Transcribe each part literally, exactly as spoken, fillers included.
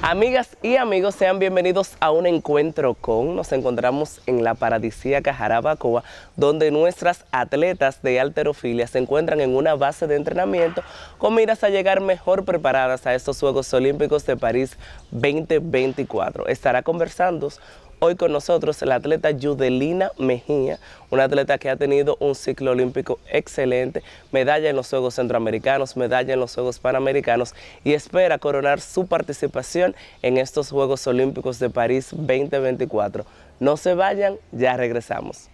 Amigas y amigos, sean bienvenidos a un encuentro con. Nos encontramos en la paradisíaca Jarabacoa, donde nuestras atletas de halterofilia se encuentran en una base de entrenamiento con miras a llegar mejor preparadas a estos Juegos Olímpicos de París veinte veinticuatro. Estará conversando hoy con nosotros la atleta Yudelina Mejía, una atleta que ha tenido un ciclo olímpico excelente, medalla en los Juegos Centroamericanos, medalla en los Juegos Panamericanos y espera coronar su participación en estos Juegos Olímpicos de París veinte veinticuatro. No se vayan, ya regresamos.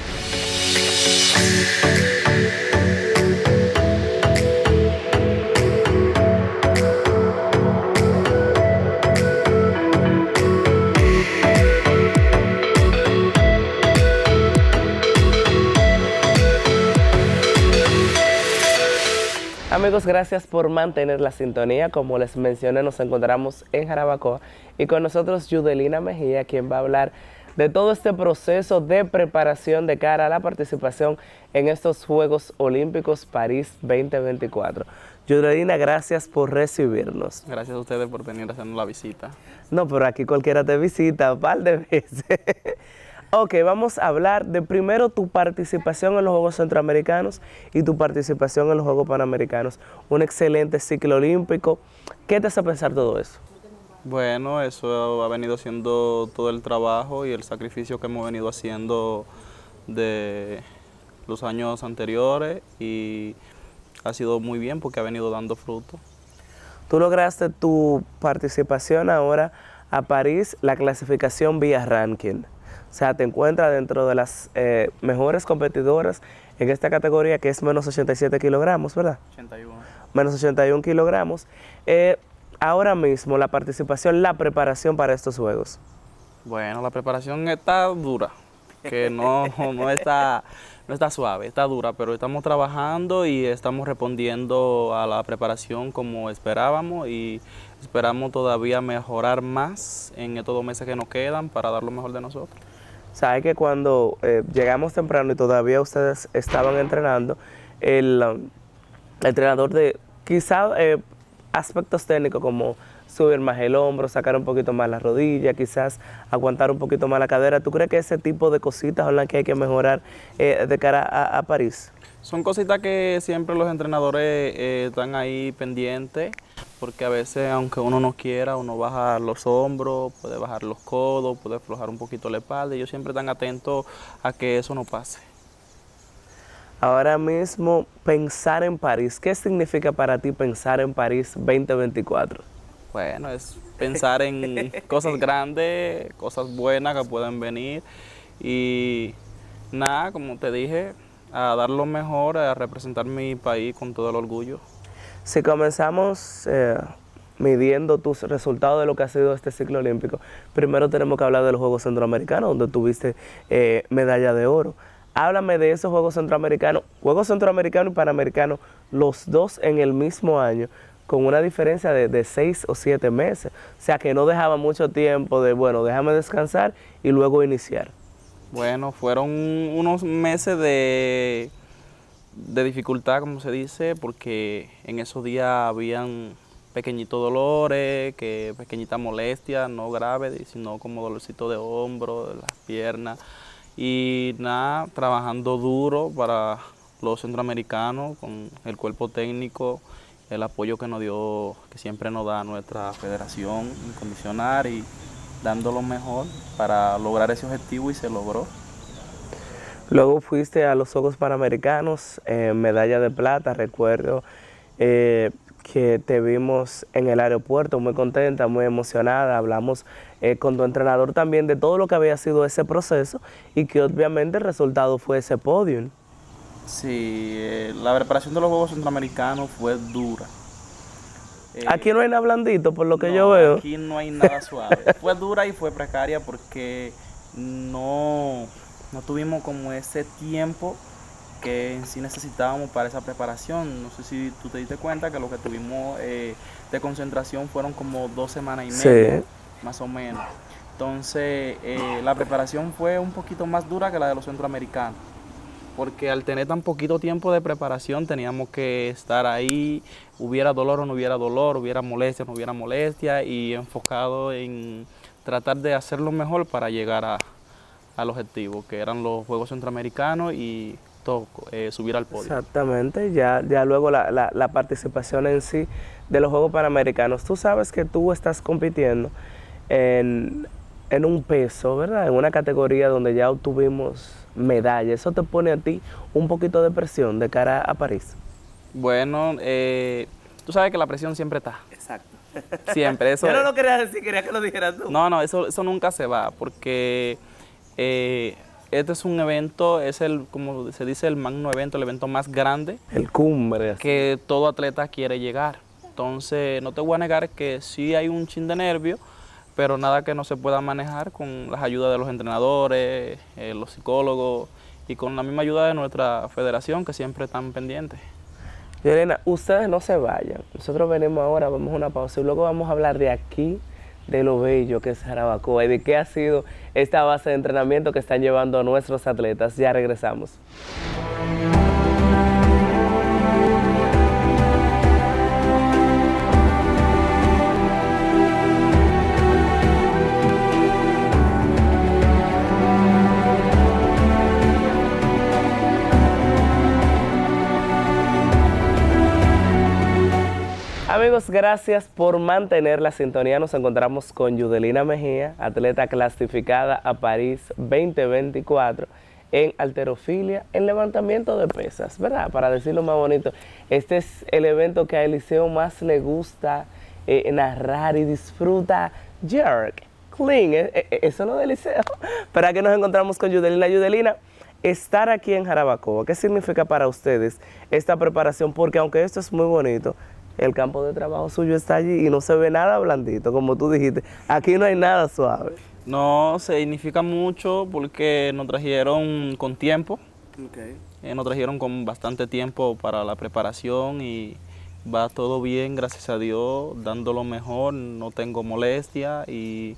Amigos, gracias por mantener la sintonía. Como les mencioné, nos encontramos en Jarabacoa y con nosotros Yudelina Mejía, quien va a hablar de todo este proceso de preparación de cara a la participación en estos Juegos Olímpicos París veinte veinticuatro. Yudelina, gracias por recibirnos. Gracias a ustedes por venir a hacernos la visita. No, pero aquí cualquiera te visita un par de veces. Ok, vamos a hablar de primero tu participación en los Juegos Centroamericanos y tu participación en los Juegos Panamericanos. Un excelente ciclo olímpico. ¿Qué te hace pensar todo eso? Bueno, eso ha venido siendo todo el trabajo y el sacrificio que hemos venido haciendo de los años anteriores y ha sido muy bien porque ha venido dando fruto. Tú lograste tu participación ahora a París, la clasificación vía ranking. O sea, te encuentras dentro de las eh, mejores competidoras en esta categoría, que es menos ochenta y siete kilogramos, ¿verdad? ochenta y uno. Menos ochenta y uno kilogramos. Eh, ahora mismo, la participación, la preparación para estos Juegos. Bueno, la preparación está dura, que no, no, está, no está suave, está dura, pero estamos trabajando y estamos respondiendo a la preparación como esperábamos y esperamos todavía mejorar más en estos dos meses que nos quedan para dar lo mejor de nosotros. Sabe que cuando eh, llegamos temprano y todavía ustedes estaban entrenando, el, um, el entrenador de quizá eh, aspectos técnicos como subir más el hombro, sacar un poquito más la rodilla, quizás aguantar un poquito más la cadera. ¿Tú crees que ese tipo de cositas son las que hay que mejorar eh, de cara a, a París? Son cositas que siempre los entrenadores eh, están ahí pendientes, porque a veces, aunque uno no quiera, uno baja los hombros, puede bajar los codos, puede aflojar un poquito la espalda, y ellos siempre están atentos a que eso no pase. Ahora mismo, pensar en París, ¿qué significa para ti pensar en París veinte veinticuatro? Bueno, es pensar en cosas grandes, cosas buenas que pueden venir, y nada, como te dije, a dar lo mejor, a representar mi país con todo el orgullo. Si comenzamos eh, midiendo tus resultados de lo que ha sido este ciclo olímpico, primero tenemos que hablar de los Juegos Centroamericanos, donde tuviste eh, medalla de oro. Háblame de esos Juegos Centroamericanos, Juegos Centroamericanos y Panamericanos, los dos en el mismo año, con una diferencia de, de seis o siete meses. O sea que no dejaba mucho tiempo de, bueno, déjame descansar y luego iniciar. Bueno, fueron unos meses de... de dificultad, como se dice, porque en esos días habían pequeñitos dolores, que pequeñitas molestias, no graves, sino como dolorcito de hombro, de las piernas, y nada, trabajando duro para los centroamericanos, con el cuerpo técnico, el apoyo que nos dio, que siempre nos da nuestra federación incondicional y dando lo mejor para lograr ese objetivo y se logró. Luego fuiste a los Juegos Panamericanos, eh, medalla de plata, recuerdo eh, que te vimos en el aeropuerto muy contenta, muy emocionada, hablamos eh, con tu entrenador también de todo lo que había sido ese proceso y que obviamente el resultado fue ese podium. Sí, eh, la preparación de los Juegos Centroamericanos fue dura. Eh, aquí no hay nada blandito, por lo que no, yo veo. Aquí no hay nada suave. Fue dura y fue precaria porque no... no tuvimos como ese tiempo que en sí necesitábamos para esa preparación. No sé si tú te diste cuenta que lo que tuvimos eh, de concentración fueron como dos semanas y media, sí, más o menos. Entonces, eh, la preparación fue un poquito más dura que la de los centroamericanos. porque al tener tan poquito tiempo de preparación teníamos que estar ahí, hubiera dolor o no hubiera dolor, hubiera molestia o no hubiera molestia, y enfocado en tratar de hacerlo mejor para llegar a, al objetivo, que eran los Juegos Centroamericanos y todo, eh, subir al podio. Exactamente, ya, ya luego la, la, la participación en sí de los Juegos Panamericanos. Tú sabes que tú estás compitiendo en, en un peso, ¿verdad? En una categoría donde ya obtuvimos medalla. ¿Eso te pone a ti un poquito de presión de cara a París? Bueno, eh, tú sabes que la presión siempre está. Exacto. Siempre. Eso Yo no lo quería decir, quería que lo dijeras tú. No, no, eso, eso nunca se va, porque eh, este es un evento, es el, como se dice, el magno evento, el evento más grande. El cumbre. Que todo atleta quiere llegar. Entonces, no te voy a negar que sí hay un chin de nervio, pero nada que no se pueda manejar con las ayudas de los entrenadores, eh, los psicólogos y con la misma ayuda de nuestra federación, que siempre están pendientes. Yelena, ustedes no se vayan. Nosotros venimos ahora, vamos a una pausa y luego vamos a hablar de aquí, de lo bello que es Jarabacoa y de qué ha sido esta base de entrenamiento que están llevando a nuestros atletas. Ya regresamos. Amigos, gracias por mantener la sintonía. Nos encontramos con Yudelina Mejía, atleta clasificada a París veinte veinticuatro en halterofilia, en levantamiento de pesas, ¿verdad? Para decirlo más bonito, este es el evento que a Eliseo más le gusta eh, narrar y disfruta. Jerk, clean, eh, eh, eso es lo de Eliseo. ¿Para qué nos encontramos con Yudelina? Yudelina, estar aquí en Jarabacoa, ¿qué significa para ustedes esta preparación? Porque aunque esto es muy bonito, el campo de trabajo suyo está allí y no se ve nada blandito, como tú dijiste. Aquí no hay nada suave. No, significa mucho porque nos trajeron con tiempo. Okay. Eh, nos trajeron con bastante tiempo para la preparación y va todo bien, gracias a Dios, dando lo mejor, no tengo molestia y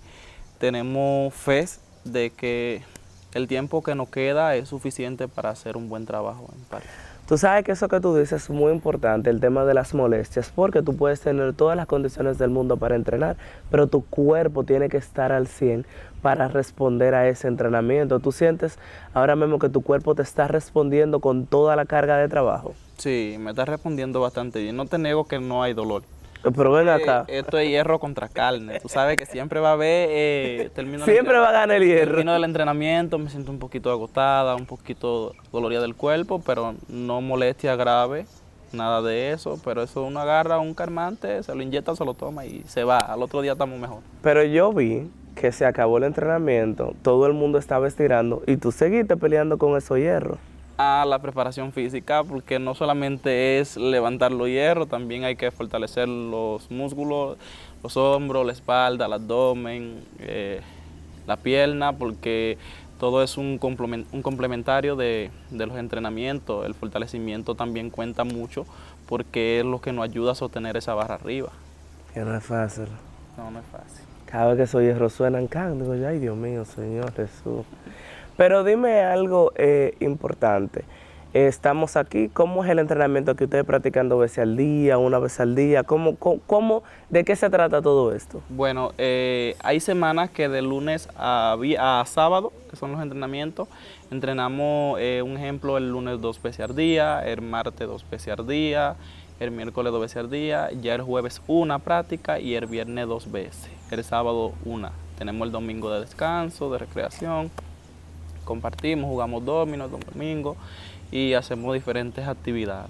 tenemos fe de que el tiempo que nos queda es suficiente para hacer un buen trabajo en París. Tú sabes que eso que tú dices es muy importante, el tema de las molestias, porque tú puedes tener todas las condiciones del mundo para entrenar, pero tu cuerpo tiene que estar al cien para responder a ese entrenamiento. ¿Tú sientes ahora mismo que tu cuerpo te está respondiendo con toda la carga de trabajo? Sí, me está respondiendo bastante bien. No te nego que no hay dolor. Pero ven acá. Eh, esto es hierro contra carne. Tú sabes que siempre va a haber... Eh, termino siempre va a ganar el hierro. Termino del entrenamiento, me siento un poquito agotada, un poquito dolorida del cuerpo, pero no molestia grave, nada de eso. Pero eso uno agarra un calmante, se lo inyecta, se lo toma y se va. Al otro día estamos mejor. Pero yo vi que se acabó el entrenamiento, todo el mundo estaba estirando y tú seguiste peleando con esos hierros. A la preparación física, porque no solamente es levantar los hierros, también hay que fortalecer los músculos, los hombros, la espalda, el abdomen, eh, la pierna, porque todo es un, complement, un complementario de, de los entrenamientos. El fortalecimiento también cuenta mucho porque es lo que nos ayuda a sostener esa barra arriba. Que no es fácil. No, no es fácil. Cada vez que esos hierros suenan, can, digo yo, ay Dios mío, Señor Jesús. Pero dime algo eh, importante. Eh, estamos aquí, ¿cómo es el entrenamiento que ustedes practican dos veces al día, una vez al día? ¿Cómo, cómo, cómo de qué se trata todo esto? Bueno, eh, hay semanas que de lunes a, a sábado, que son los entrenamientos, entrenamos, eh, un ejemplo, el lunes dos veces al día, el martes dos veces al día, el miércoles dos veces al día, ya el jueves una práctica y el viernes dos veces, el sábado una. Tenemos el domingo de descanso, de recreación. Compartimos, jugamos dominos el domingo y hacemos diferentes actividades.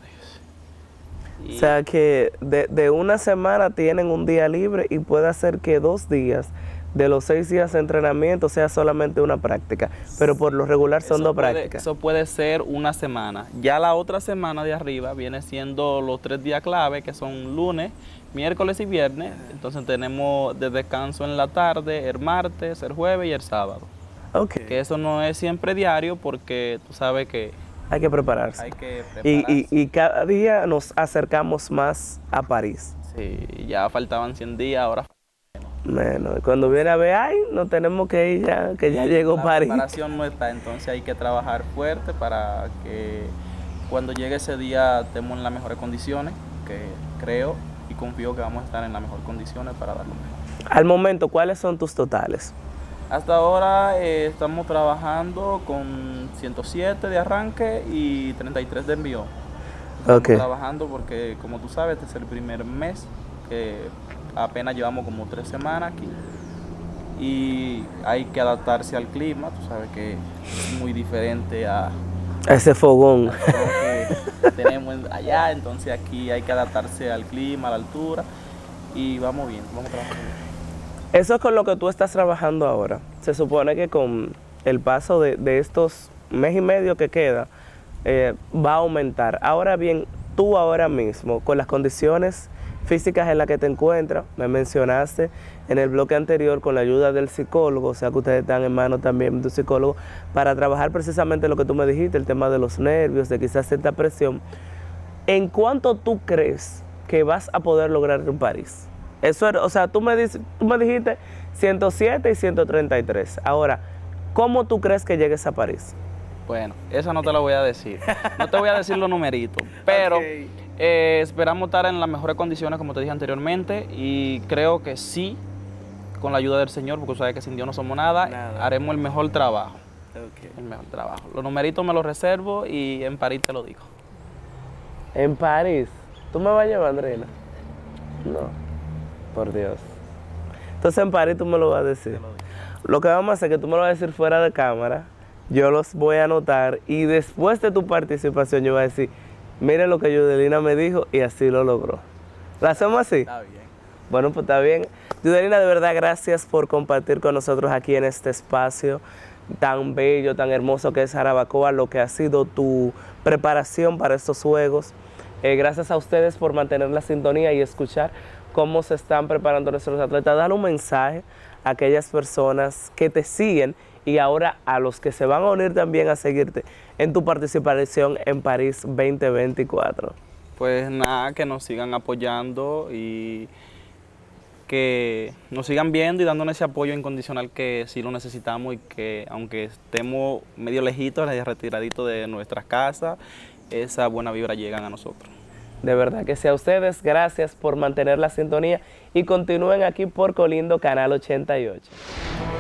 Y o sea que de, de una semana tienen un día libre y puede hacer que dos días de los seis días de entrenamiento sea solamente una práctica, pero por lo regular son dos puede, prácticas. Eso puede ser una semana. Ya la otra semana de arriba viene siendo los tres días clave, que son lunes, miércoles y viernes. Entonces tenemos de descanso en la tarde, el martes, el jueves y el sábado. Okay. Que eso no es siempre diario porque tú sabes que hay que prepararse. Hay que prepararse. Y, y, y cada día nos acercamos más a París. Sí, ya faltaban cien días, ahora Menos. Cuando viene a ver, ay, no tenemos que ir ya, que ya llegó La París. La preparación no está, entonces hay que trabajar fuerte para que cuando llegue ese día estemos en las mejores condiciones, que creo y confío que vamos a estar en las mejores condiciones para dar lo mejor. Al momento, ¿cuáles son tus totales? Hasta ahora eh, estamos trabajando con ciento siete de arranque y treinta y tres de envío. Estamos Okay. trabajando porque, como tú sabes, este es el primer mes que apenas llevamos como tres semanas aquí y hay que adaptarse al clima. Tú sabes que es muy diferente a Ese fogón. lo que tenemos allá, entonces aquí hay que adaptarse al clima, a la altura y vamos bien, vamos trabajando bien. Eso es con lo que tú estás trabajando ahora. Se supone que con el paso de, de estos mes y medio que queda, eh, va a aumentar. Ahora bien, tú ahora mismo, con las condiciones físicas en las que te encuentras, me mencionaste en el bloque anterior con la ayuda del psicólogo, o sea que ustedes están en manos también de un psicólogo, para trabajar precisamente lo que tú me dijiste, el tema de los nervios, de quizás cierta presión. ¿En cuánto tú crees que vas a poder lograr en París? Eso era, o sea, tú me, dices, tú me dijiste ciento siete y ciento treinta y tres. Ahora, ¿cómo tú crees que llegues a París? Bueno, esa no te la voy a decir. No te voy a decir los numeritos, pero Okay. eh, esperamos estar en las mejores condiciones, como te dije anteriormente, y creo que sí, con la ayuda del Señor, porque sabes que sin Dios no somos nada, Nada. haremos el mejor trabajo. Okay. El mejor trabajo. Los numeritos me los reservo y en París te lo digo. En París. ¿Tú me vas a llevar, Andreina? No. Por Dios. Entonces en París tú me lo vas a decir. Lo que vamos a hacer es que tú me lo vas a decir fuera de cámara. Yo los voy a anotar y después de tu participación yo voy a decir, mire lo que Yudelina me dijo y así lo logró. ¿Lo hacemos así? Está bien. Bueno, pues está bien. Yudelina, de verdad, gracias por compartir con nosotros aquí en este espacio tan bello, tan hermoso que es Jarabacoa, lo que ha sido tu preparación para estos juegos. Eh, gracias a ustedes por mantener la sintonía y escuchar cómo se están preparando nuestros atletas. Dale un mensaje a aquellas personas que te siguen y ahora a los que se van a unir también a seguirte en tu participación en París veinte veinticuatro. Pues nada, que nos sigan apoyando y que nos sigan viendo y dándonos ese apoyo incondicional que sí lo necesitamos y que aunque estemos medio lejitos, retiraditos de nuestras casas, esa buena vibra llega a nosotros. De verdad que sí, a ustedes, gracias por mantener la sintonía y continúen aquí por Colindo Canal ochenta y ocho.